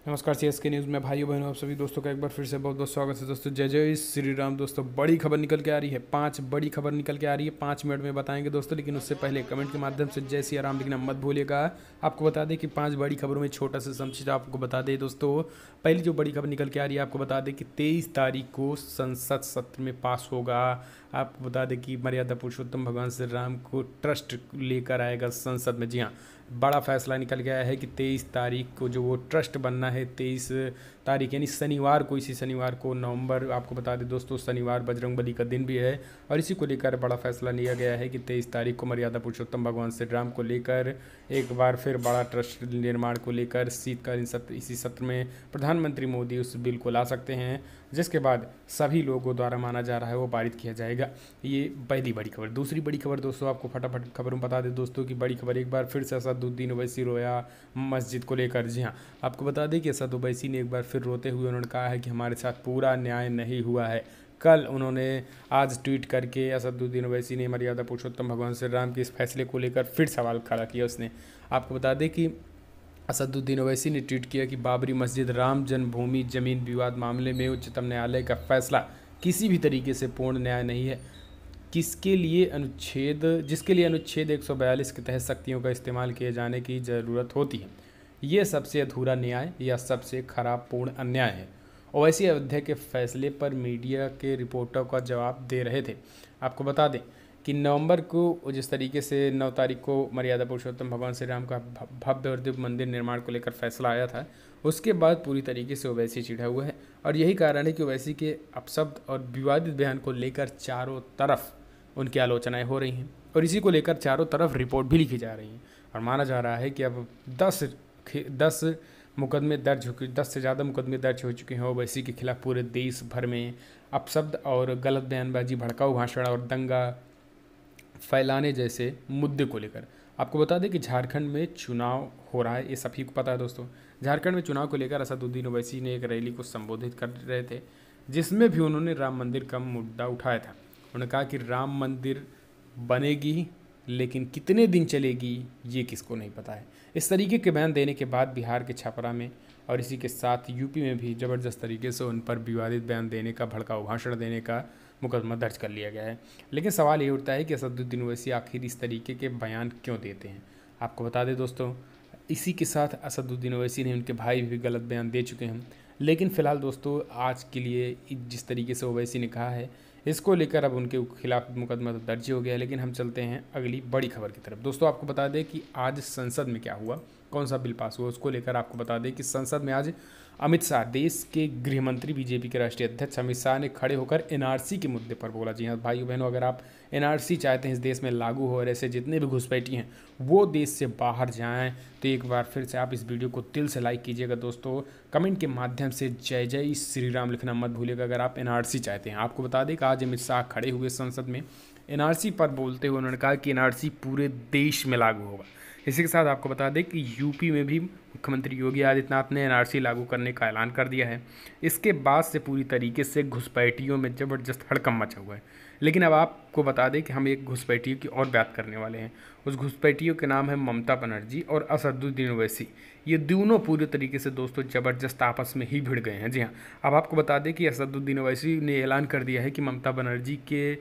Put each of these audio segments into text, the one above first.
नमस्कार CSK news में भाइयों बहनों आप सभी दोस्तों का एक बार फिर से बहुत बहुत स्वागत है दोस्तों। जय जय श्री राम। दोस्तों बड़ी खबर निकल के आ रही है, 5 बड़ी खबर निकल के आ रही है, 5 मिनट में बताएंगे दोस्तों। लेकिन उससे पहले कमेंट के माध्यम से जय श्री राम लिखना मत भूलिएगा। आपको बता दें कि 5 बड़ी खबरों में छोटा सा समझित आपको बता दें दोस्तों। पहली जो बड़ी खबर निकल के आ रही है आपको बता दें कि 23 तारीख को संसद सत्र में पास होगा। आपको बता दें कि मर्यादा पुरुषोत्तम भगवान श्री राम को ट्रस्ट लेकर आएगा संसद में। जी हाँ, बड़ा फैसला निकल गया है कि 23 तारीख को जो वो ट्रस्ट बनना है, 23 तारीख यानी शनिवार को, इसी शनिवार को नवंबर, आपको बता दें दोस्तों शनिवार बजरंगबली का दिन भी है। और इसी को लेकर बड़ा फैसला लिया गया है कि 23 तारीख को मर्यादा पुरुषोत्तम भगवान श्री राम को लेकर एक बार फिर बड़ा ट्रस्ट निर्माण को लेकर शीतकालीन सत्र, इसी सत्र में प्रधानमंत्री मोदी उस बिल को ला सकते हैं, जिसके बाद सभी लोगों द्वारा माना जा रहा है वो पारित किया जाएगा। ये पहली बड़ी खबर। दूसरी बड़ी खबर दोस्तों आपको फटाफट खबरों बता दें दोस्तों की बड़ी खबर एक बार फिर से असदुद्दीन ओवैसी रोया मस्जिद को लेकर। जी हाँ, आपको बता दें कि असद ओवैसी ने एक बार फिर रोते हुए उन्होंने कहा है कि हमारे साथ पूरा न्याय नहीं हुआ है। कल उन्होंने आज ट्वीट करके असदुद्दीन ओवैसी ने मर्यादा पुरुषोत्तम भगवान श्री राम के इस फैसले को लेकर फिर सवाल खड़ा किया उसने। आपको बता दें कि असदुद्दीन ओवैसी ने ट्वीट किया कि बाबरी मस्जिद राम जन्मभूमि जमीन विवाद मामले में उच्चतम न्यायालय का फैसला किसी भी तरीके से पूर्ण न्याय नहीं है। जिसके लिए अनुच्छेद 142 के तहत शक्तियों का इस्तेमाल किए जाने की ज़रूरत होती है, ये सबसे अधूरा न्याय या सबसे खराब पूर्ण अन्याय है। ओवैसी अयोध्या के फैसले पर मीडिया के रिपोर्टरों का जवाब दे रहे थे। आपको बता दें कि नवंबर को जिस तरीके से 9 तारीख को मर्यादा पुरुषोत्तम भगवान श्री राम का भव्य और दिव्य मंदिर निर्माण को लेकर फैसला आया था, उसके बाद पूरी तरीके से ओवैसी चिढ़ा हुआ है। और यही कारण है कि ओवैसी के अपशब्द और विवादित बयान को लेकर चारों तरफ उनकी आलोचनाएं हो रही हैं और इसी को लेकर चारों तरफ रिपोर्ट भी लिखी जा रही हैं। और माना जा रहा है कि अब 10 मुकदमे दर्ज हो 10 से ज़्यादा मुकदमे दर्ज हो चुके हैं ओवैसी के खिलाफ पूरे देश भर में अपशब्द और गलत बयानबाजी, भड़काऊ भाषण और दंगा फैलाने जैसे मुद्दे को लेकर। आपको बता दें कि झारखंड में चुनाव हो रहा है, ये सभी को पता है दोस्तों। झारखंड में चुनाव को लेकर असदुद्दीन ओवैसी ने एक रैली को संबोधित कर रहे थे, जिसमें भी उन्होंने राम मंदिर का मुद्दा उठाया था। उन्होंने कहा कि राम मंदिर बनेगी लेकिन कितने दिन चलेगी ये किसको नहीं पता है। इस तरीके के बयान देने के बाद बिहार के छपरा में और इसी के साथ यूपी में भी ज़बरदस्त तरीके से उन पर विवादित बयान देने का, भड़काऊ भाषण देने का मुकदमा दर्ज कर लिया गया है। लेकिन सवाल ये उठता है कि असदुद्दीन ओवैसी आखिर इस तरीके के बयान क्यों देते हैं। आपको बता दें दोस्तों, इसी के साथ असदुद्दीन ओवैसी ने उनके भाई भी गलत बयान दे चुके हैं। लेकिन फ़िलहाल दोस्तों आज के लिए जिस तरीके से ओवैसी ने कहा है, इसको लेकर अब उनके खिलाफ मुकदमा तो दर्ज हो गया है। लेकिन हम चलते हैं अगली बड़ी खबर की तरफ। दोस्तों आपको बता दें कि आज संसद में क्या हुआ, कौन सा बिल पास हुआ, उसको लेकर आपको बता दें कि संसद में आज अमित शाह, देश के गृह मंत्री, बीजेपी के राष्ट्रीय अध्यक्ष अमित शाह ने खड़े होकर एनआरसी के मुद्दे पर बोला। जी हाँ भाइयों बहनों, अगर आप एनआरसी चाहते हैं इस देश में लागू हो और ऐसे जितने भी घुसपैठी हैं वो देश से बाहर जाएं, तो एक बार फिर से आप इस वीडियो को दिल से लाइक कीजिएगा दोस्तों। कमेंट के माध्यम से जय जय श्री राम लिखना मत भूलिएगा अगर आप एनआरसी चाहते हैं। आपको बता दें कि आज अमित शाह खड़े हुए संसद में एनआरसी पर बोलते हुए उन्होंने कहा कि एनआरसी पूरे देश में लागू होगा। इसी के साथ आपको बता दें कि यूपी में भी मुख्यमंत्री योगी आदित्यनाथ ने एनआरसी लागू करने का ऐलान कर दिया है। इसके बाद से पूरी तरीके से घुसपैठियों में ज़बरदस्त हड़कंप मचा हुआ है। लेकिन अब आपको बता दें कि हम एक घुसपैठियों की और बात करने वाले हैं। उस घुसपैठियों के नाम है ममता बनर्जी और असदुद्दीन ओवैसी। ये दोनों पूरी तरीके से दोस्तों ज़बरदस्त आपस में ही भिड़ गए हैं। जी हाँ, अब आपको बता दें कि असदुद्दीन ओवैसी ने ऐलान कर दिया है कि ममता बनर्जी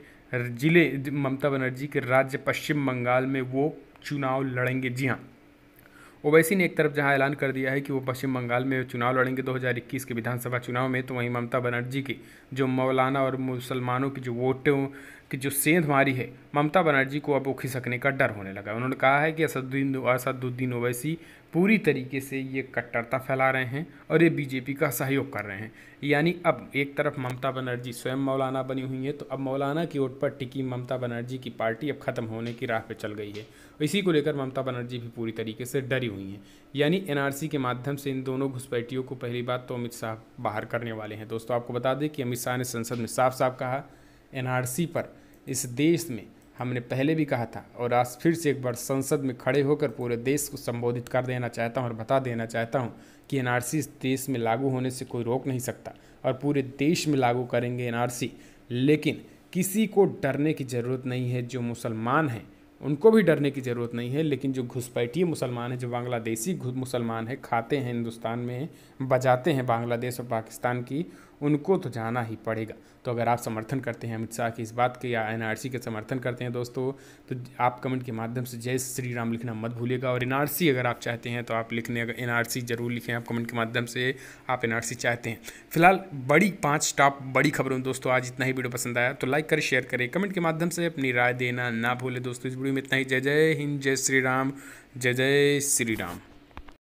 के राज्य पश्चिम बंगाल में वो चुनाव लड़ेंगे। जी हाँ, ओवैसी ने एक तरफ जहां ऐलान कर दिया है कि वो पश्चिम बंगाल में चुनाव लड़ेंगे 2021 के विधानसभा चुनाव में, तो वहीं ममता बनर्जी की जो मौलाना और मुसलमानों की जो वोटों की जो सेंध मारी है, ममता बनर्जी को अब वो खिसकने का डर होने लगा। उन्होंने कहा है कि असदुद्दीन ओवैसी पूरी तरीके से ये कट्टरता फैला रहे हैं और ये बीजेपी का सहयोग कर रहे हैं। यानी अब एक तरफ ममता बनर्जी स्वयं मौलाना बनी हुई है, तो अब मौलाना की ओट पर टिकी ममता बनर्जी की पार्टी अब खत्म होने की राह पे चल गई है। इसी को लेकर ममता बनर्जी भी पूरी तरीके से डरी हुई हैं। यानी एनआरसी के माध्यम से इन दोनों घुसपैठियों को पहली बात तो अमित शाह बाहर करने वाले हैं। दोस्तों आपको बता दें कि अमित शाह ने संसद में साफ साफ कहा, एनआरसी पर इस देश में हमने पहले भी कहा था और आज फिर से एक बार संसद में खड़े होकर पूरे देश को संबोधित कर देना चाहता हूं और बता देना चाहता हूं कि एनआरसी इस देश में लागू होने से कोई रोक नहीं सकता और पूरे देश में लागू करेंगे एनआरसी। लेकिन किसी को डरने की ज़रूरत नहीं है। जो मुसलमान हैं उनको भी डरने की ज़रूरत नहीं है, लेकिन जो घुसपैठिए मुसलमान हैं, जो बांग्लादेशी मुसलमान हैं, खाते हैं हिंदुस्तान में, बजाते हैं बांग्लादेश और पाकिस्तान की, उनको तो जाना ही पड़ेगा। तो अगर आप समर्थन करते हैं अमित शाह की इस बात के या एनआरसी के समर्थन करते हैं दोस्तों, तो आप कमेंट के माध्यम से जय श्री राम लिखना मत भूलिएगा। और एनआरसी अगर आप चाहते हैं तो आप लिखने, अगर एनआरसी जरूर लिखें आप कमेंट के माध्यम से, आप एनआरसी चाहते हैं। फिलहाल बड़ी 5 टॉप बड़ी खबरों दोस्तों, आज इतना ही। वीडियो पसंद आया तो लाइक करें, शेयर करें, कमेंट के माध्यम से अपनी राय देना ना भूलें दोस्तों। इस वीडियो में इतना ही। जय जय हिंद, जय श्री राम, जय जय श्री राम।